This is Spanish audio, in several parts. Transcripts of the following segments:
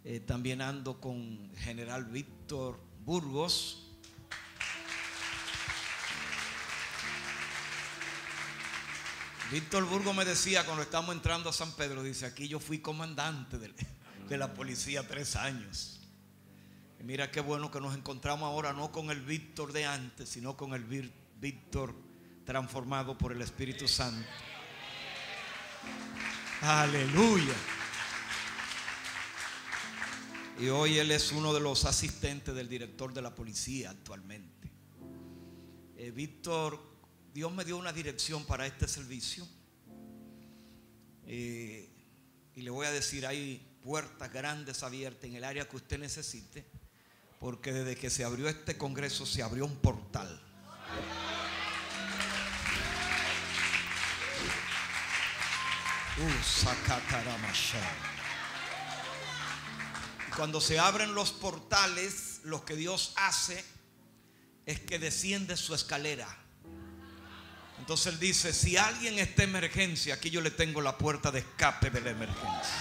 También ando con General Víctor Burgos. Víctor Burgos me decía cuando estamos entrando a San Pedro, dice: aquí yo fui comandante de la policía 3 años. Y mira qué bueno que nos encontramos ahora, no con el Víctor de antes, sino con el Víctor transformado por el Espíritu Santo. Aleluya. Y hoy él es uno de los asistentes del director de la policía actualmente. Víctor, Dios me dio una dirección para este servicio. Y le voy a decir, hay puertas grandes abiertas en el área que usted necesite, porque desde que se abrió este congreso se abrió un portal. Cuando se abren los portales, lo que Dios hace es que desciende su escalera. Entonces él dice: si alguien está en emergencia, aquí yo le tengo la puerta de escape de la emergencia.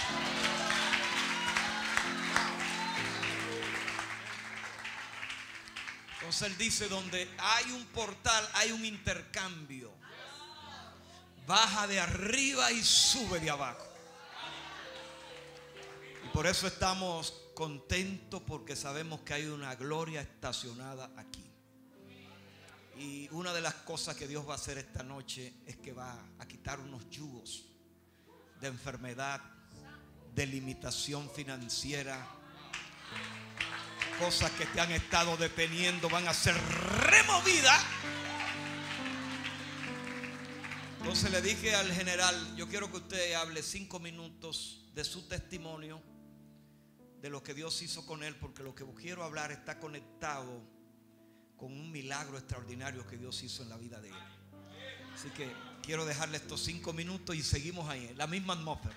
Entonces él dice: donde hay un portal, hay un intercambio. Baja de arriba y sube de abajo. Y por eso estamos contentos, porque sabemos que hay una gloria estacionada aquí. Y una de las cosas que Dios va a hacer esta noche es que va a quitar unos yugos de enfermedad, de limitación financiera. Cosas que te han estado deteniendo van a ser removidas. Entonces le dije al general: yo quiero que usted hable 5 minutos de su testimonio, de lo que Dios hizo con él, porque lo que quiero hablar está conectado con un milagro extraordinario que Dios hizo en la vida de él. Así que quiero dejarle estos 5 minutos y seguimos ahí, en la misma atmósfera.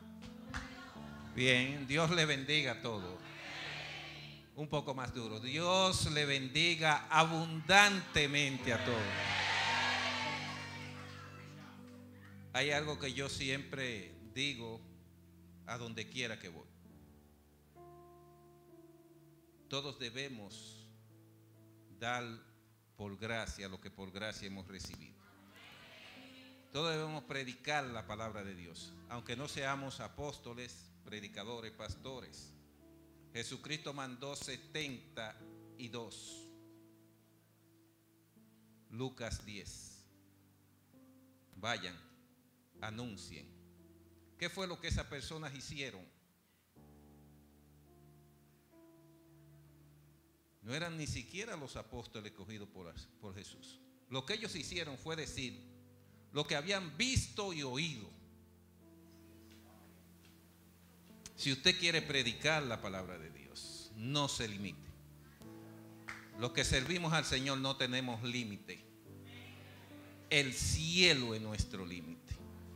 Bien, Dios le bendiga a todos. Un poco más duro. Dios le bendiga abundantemente a todos. Hay algo que yo siempre digo a donde quiera que voy. Todos debemos dar por gracia lo que por gracia hemos recibido. Todos debemos predicar la palabra de Dios, aunque no seamos apóstoles, predicadores, pastores. Jesucristo mandó 72. Lucas 10. Vayan, anuncien. ¿Qué fue lo que esas personas hicieron? No eran ni siquiera los apóstoles escogidos por Jesús. Lo que ellos hicieron fue decir lo que habían visto y oído. Si usted quiere predicar la palabra de Dios, no se limite. Los que servimos al Señor no tenemos límite. El cielo es nuestro límite.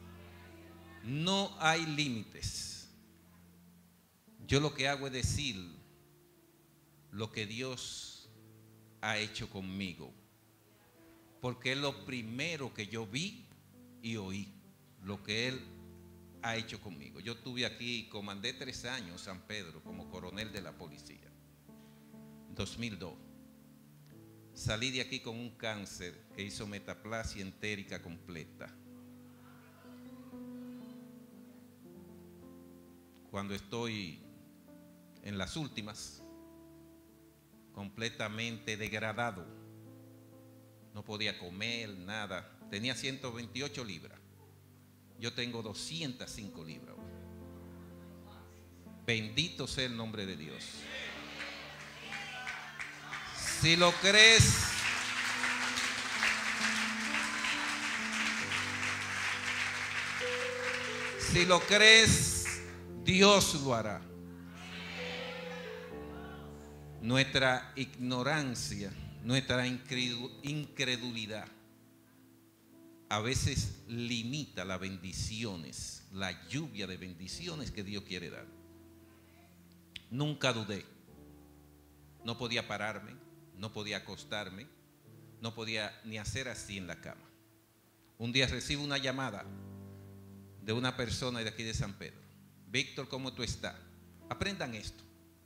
No hay límites. Yo lo que hago es decir lo que Dios ha hecho conmigo, porque es lo primero que yo vi y oí, lo que Él ha hecho conmigo. Yo estuve aquí, comandé 3 años San Pedro como coronel de la policía, 2002. Salí de aquí con un cáncer que hizo metaplasia entérica completa. Cuando estoy en las últimas, completamente degradado, no podía comer nada, tenía 128 libras, yo tengo 205 libras. Bendito sea el nombre de Dios. Si lo crees, Dios lo hará. Nuestra ignorancia, nuestra incredulidad a veces limita las bendiciones, la lluvia de bendiciones que Dios quiere dar. Nunca dudé. No podía pararme, no podía acostarme, no podía ni hacer así en la cama. Un día recibo una llamada de una persona de aquí de San Pedro. Víctor, ¿cómo tú estás? Aprendan esto.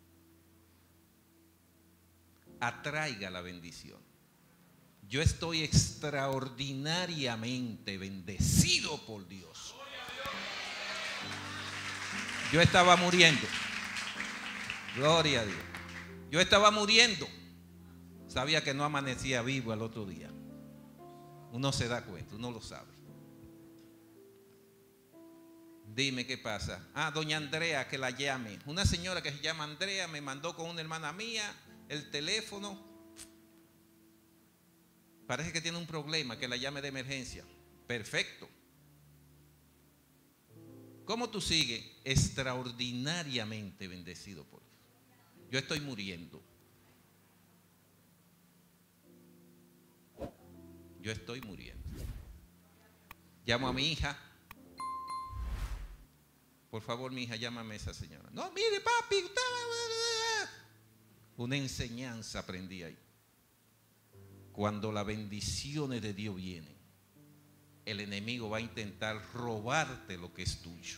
Atraiga la bendición. Yo estoy extraordinariamente bendecido por Dios. Yo estaba muriendo. Gloria a Dios. Yo estaba muriendo. Sabía que no amanecía vivo al otro día. Uno se da cuenta, uno lo sabe. Dime qué pasa. Doña Andrea, que la llame. Una señora que se llama Andrea me mandó con una hermana mía el teléfono. Parece que tiene un problema, que la llame de emergencia. Perfecto. ¿Cómo tú sigues? Extraordinariamente bendecido por Dios. Yo estoy muriendo. Yo estoy muriendo. Llamo a mi hija. Por favor, mi hija, llámame a esa señora. No, mire, papi, usted... Una enseñanza aprendí ahí. Cuando las bendiciones de Dios vienen, el enemigo va a intentar robarte lo que es tuyo.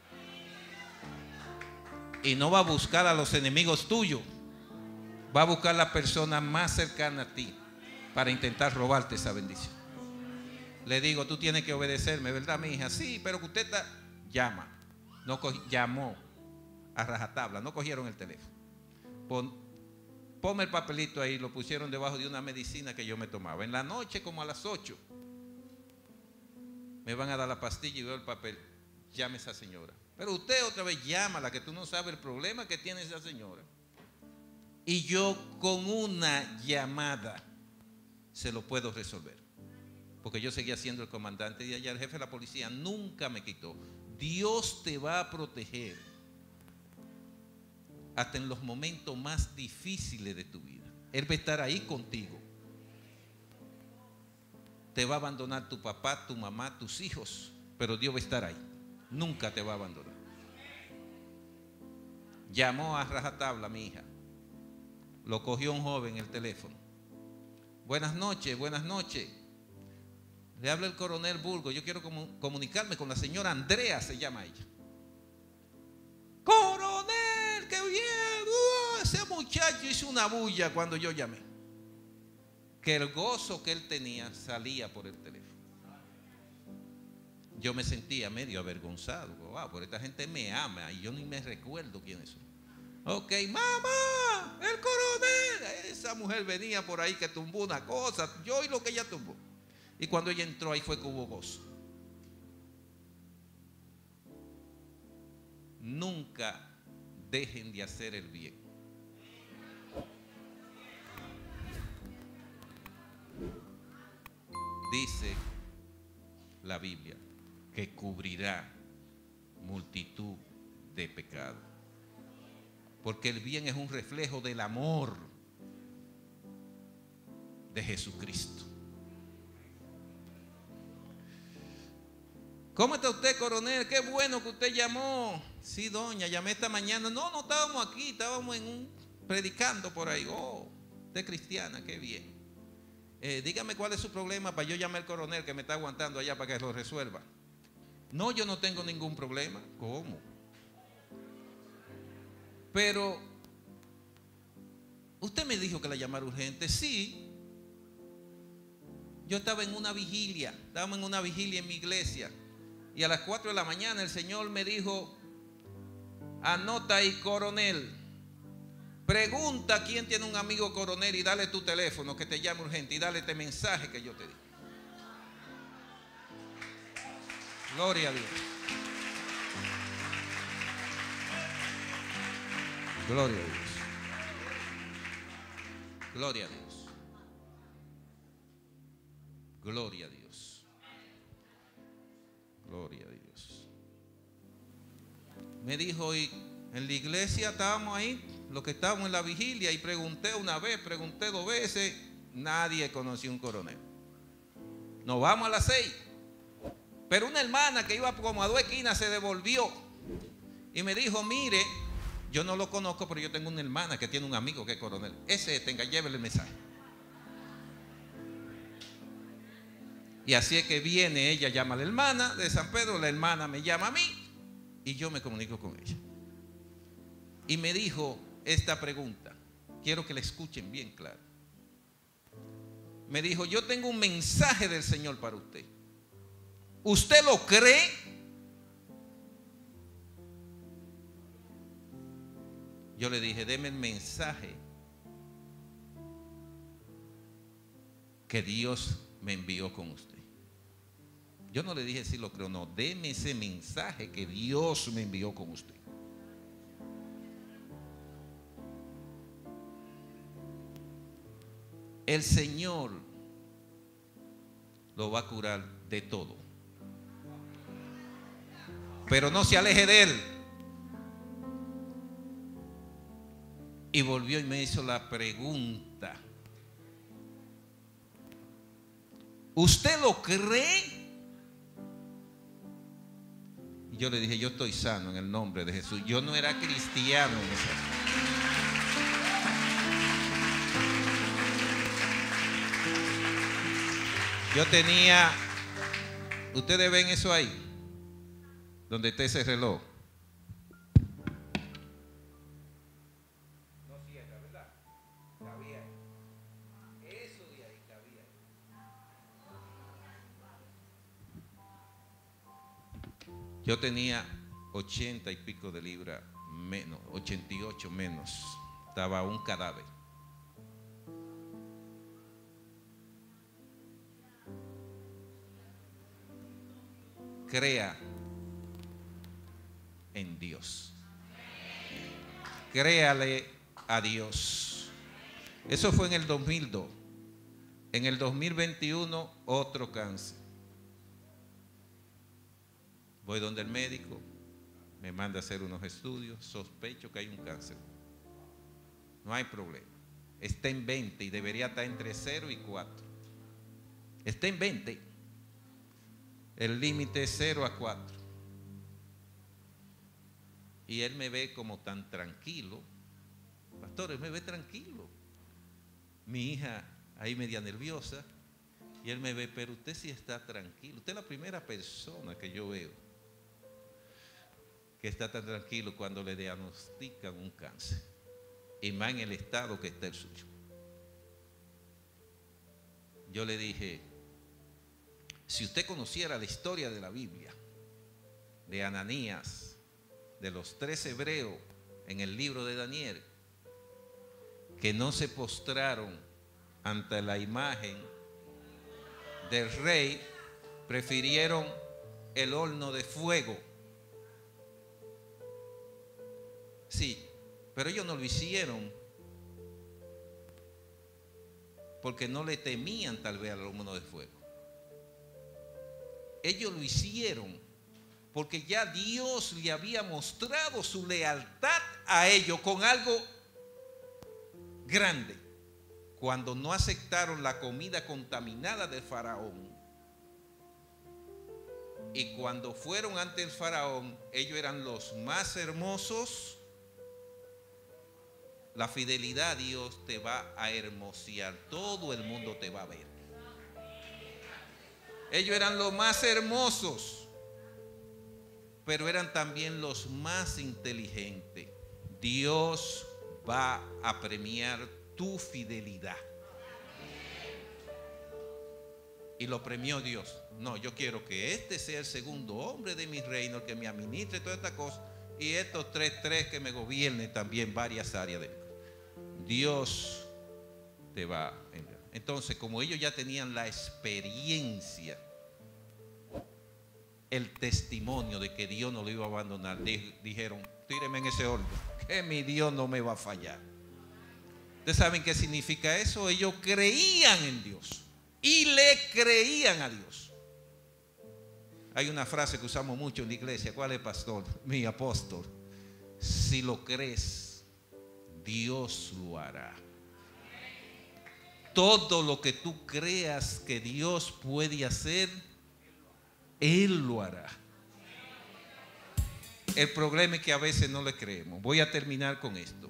Y no va a buscar a los enemigos tuyos. Va a buscar a la persona más cercana a ti para intentar robarte esa bendición. Le digo, tú tienes que obedecerme, ¿verdad, mi hija? Sí, pero que usted está... Llama. No llamó a rajatabla, no cogieron el teléfono. Ponme el papelito ahí, lo pusieron debajo de una medicina que yo me tomaba. En la noche, como a las 8, me van a dar la pastilla y veo el papel. Llame a esa señora. Pero usted otra vez llámala, que tú no sabes el problema que tiene esa señora. Y yo con una llamada se lo puedo resolver. Porque yo seguía siendo el comandante y allá el jefe de la policía nunca me quitó. Dios te va a proteger hasta en los momentos más difíciles de tu vida. Él va a estar ahí contigo. Te va a abandonar tu papá, tu mamá, tus hijos, pero Dios va a estar ahí. Nunca te va a abandonar. Llamó a rajatabla mi hija. Lo cogió un joven el teléfono. Buenas noches, buenas noches. Le habla el coronel Burgo. Yo quiero comunicarme con la señora Andrea, se llama ella. Coronel, qué bien. Ese muchacho hizo una bulla cuando yo llamé. Que el gozo que él tenía salía por el teléfono. Yo me sentía medio avergonzado. Wow, pero esta gente me ama y yo ni me recuerdo quiénes son. Ok, mamá, el coronel. Esa mujer venía por ahí que tumbó una cosa. Yo y lo que ella tumbó. Y cuando ella entró ahí fue que hubo gozo. Nunca dejen de hacer el bien. Dice la Biblia que cubrirá multitud de pecados. Porque el bien es un reflejo del amor de Jesucristo. ¿Cómo está usted, coronel? Qué bueno que usted llamó. Sí, doña, llamé esta mañana. No estábamos aquí, estábamos predicando por ahí. Oh, usted es cristiana, qué bien. Dígame cuál es su problema para yo llamar al coronel que me está aguantando allá para que lo resuelva. No, yo no tengo ningún problema. ¿Cómo? Pero usted me dijo que la llamara urgente. Sí. Yo estaba en una vigilia. Estábamos en una vigilia en mi iglesia. Y a las 4 de la mañana el Señor me dijo: anota ahí, coronel. Pregunta quién tiene un amigo coronel y dale tu teléfono que te llame urgente y dale este mensaje que yo te di. Gloria a Dios. Gloria a Dios. Gloria a Dios. Gloria a Dios. Gloria a Dios. Me dijo, y en la iglesia estábamos ahí, los que estábamos en la vigilia, y pregunté una vez, pregunté 2 veces, nadie conoció un coronel. Nos vamos a las 6. Pero una hermana que iba como a 2 esquinas se devolvió y me dijo: mire, yo no lo conozco, pero yo tengo una hermana que tiene un amigo que es coronel. Ese tenga, llévele el mensaje. Y así es que viene ella, llama a la hermana de San Pedro, la hermana me llama a mí y yo me comunico con ella. y me dijo esta pregunta. Quiero que la escuchen bien claro. Me dijo: yo tengo un mensaje del Señor para usted. ¿Usted lo cree? Yo le dije: deme el mensaje que Dios me envió con usted. Yo no le dije si lo creo o no. Deme ese mensaje que Dios me envió con usted. El Señor lo va a curar de todo, pero no se aleje de Él. Y volvió y me hizo la pregunta: ¿usted lo cree? Y yo le dije: yo estoy sano en el nombre de Jesús. Yo no era cristiano en esa. Yo tenía, ustedes ven eso ahí, donde está ese reloj. No cierra, ¿verdad? Cabía ahí. Eso de ahí cabía ahí. Yo tenía 80 y pico de libras menos, 88 menos. Estaba un cadáver. Crea en Dios. Créale a Dios. Eso fue en el 2002. En el 2021 otro cáncer. Voy donde el médico, me manda a hacer unos estudios, sospecho que hay un cáncer. No hay problema. Está en 20 y debería estar entre 0 y 4. Está en 20. El límite es 0 a 4. Y él me ve como tan tranquilo. Pastor, él me ve tranquilo. Mi hija ahí media nerviosa. Y él me ve: pero usted sí está tranquilo. Usted es la primera persona que yo veo que está tan tranquilo cuando le diagnostican un cáncer. Y más en el estado que está el suyo. Yo le dije: si usted conociera la historia de la Biblia, de Ananías, de los 3 hebreos en el libro de Daniel, que no se postraron ante la imagen del rey, prefirieron el horno de fuego. Sí, pero ellos no lo hicieron porque no le temían tal vez al horno de fuego. Ellos lo hicieron porque ya Dios le había mostrado su lealtad a ellos con algo grande. Cuando no aceptaron la comida contaminada del faraón, y cuando fueron ante el faraón, ellos eran los más hermosos. La fidelidad a Dios te va a hermosear, todo el mundo te va a ver. Ellos eran los más hermosos, pero eran también los más inteligentes. Dios va a premiar tu fidelidad. Y lo premió Dios. No, yo quiero que este sea el segundo hombre de mi reino, el que me administre toda esta cosa, y estos tres que me gobiernen también varias áreas de mi vida. Dios te va a enviar. Entonces, como ellos ya tenían la experiencia, el testimonio de que Dios no lo iba a abandonar, dijeron: tíreme en ese horno, que mi Dios no me va a fallar. ¿Ustedes saben qué significa eso? Ellos creían en Dios y le creían a Dios. Hay una frase que usamos mucho en la iglesia. ¿Cuál es, pastor? Mi apóstol: si lo crees, Dios lo hará. Todo lo que tú creas que Dios puede hacer, Él lo hará. El problema es que a veces no le creemos. Voy a terminar con esto.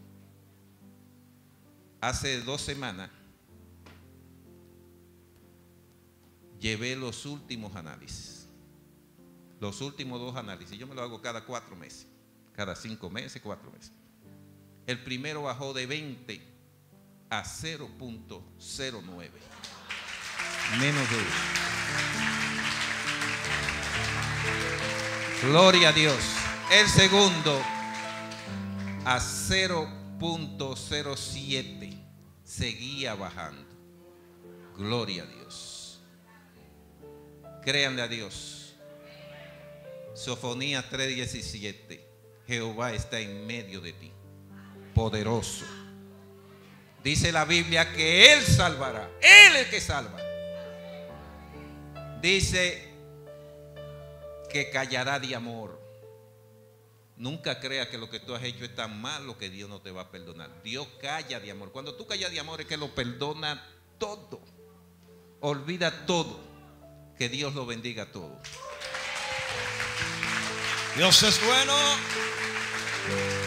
Hace 2 semanas llevé los últimos análisis. Los últimos 2 análisis. Yo me lo hago cada 4 meses. Cada 5 meses, 4 meses. El primero bajó de 20 a 0.09. Menos de 1. Gloria a Dios. El segundo a 0.07. Seguía bajando. Gloria a Dios. Créanle a Dios. Sofonías 3:17. Jehová está en medio de ti, poderoso. Dice la Biblia que Él salvará. Él es el que salva. Dice que callará de amor. Nunca creas que lo que tú has hecho es tan malo que Dios no te va a perdonar. Dios calla de amor. Cuando tú callas de amor es que lo perdona todo. Olvida todo. Que Dios lo bendiga todo. Dios es bueno.